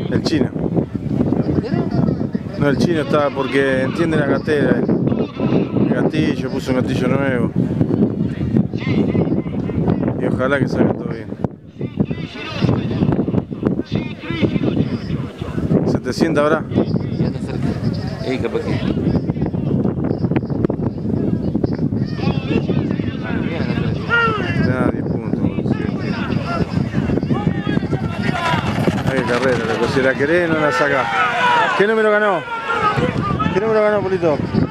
El chino. No, el chino está porque entiende la gatera. El gatillo, puso un gatillo nuevo. Y ojalá que salga todo bien. 700 habrá. Ya está cerca. Capaz que. Nada, 10 puntos. Hay carrera, loco. Si la querés, no la sacás. ¿Qué número ganó? ¿Qué número ganó, Polito?